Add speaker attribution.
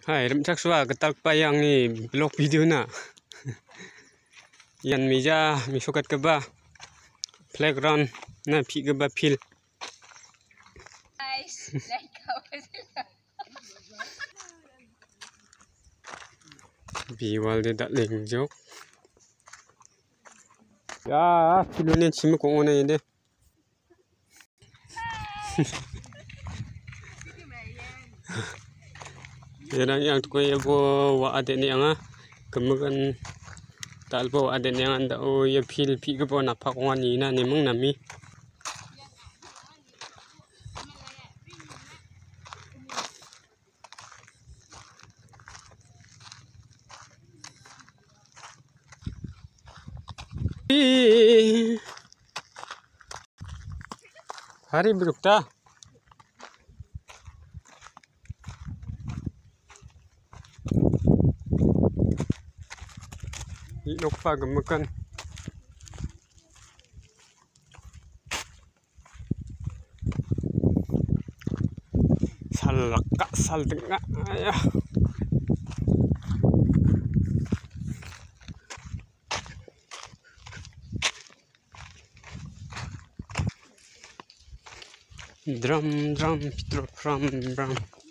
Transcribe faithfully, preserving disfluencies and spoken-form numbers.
Speaker 1: Hai, remcak suah ketak payang ni blog video na. Yan mija misokat keba playground na pi keba fil.
Speaker 2: Guys, like
Speaker 1: Biwal de dak leng jok. Ya, filunin simu ko ona ide. Yang yang tu kau bo wa ade ni anga kemukan tal bo ade ni anga o ya fil pi ke bo na pak wan ni na ni mung nami hari berukta lupa gemukan salak sal tengah ayah drum drum drum drum